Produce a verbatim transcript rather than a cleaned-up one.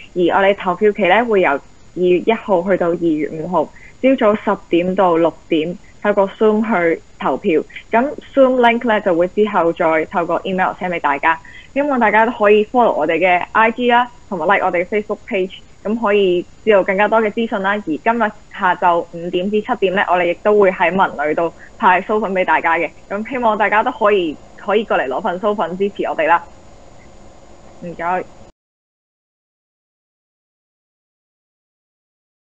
而我哋投票期咧會由二月一號去到二月五號，朝早十點到六點透過 Zoom 去投票。咁 Zoom link 咧就會之後再透過 email send 俾大家。希望大家都可以 follow 我哋嘅 I G 啦，同埋 like 我哋嘅 Facebook page， 咁可以知道更加多嘅資訊啦。而今日下晝五點至七點咧，我哋亦都會喺文旅度派酥粉俾大家嘅。咁希望大家都可以可以過嚟攞份酥粉支持我哋啦。唔該。